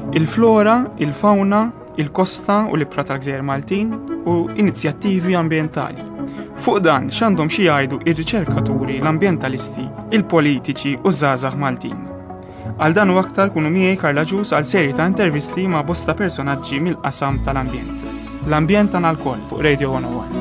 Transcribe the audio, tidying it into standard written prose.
il-flora, il-fawna, il-kosta u l-ibra tal-Gżejjer Maltin u inizjattivi ambjentali. Fuq dan x'għandhom xi jgħidu ir-riċerkaturi, l-ambjentalisti, il-politiċi u żgħażagħ Maltin. Għal dan u aktar kunu miegħi Karla Ġus għal serji ta' intervisti ma' bosta personaġġi mill-qasam tal-ambjent. L-ambjent tagħna l-koll fuq Radio 101.